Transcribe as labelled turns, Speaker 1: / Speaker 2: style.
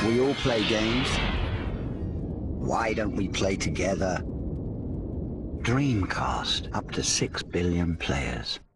Speaker 1: We all play games. Why don't we play together? Dreamcast, up to 6 billion players.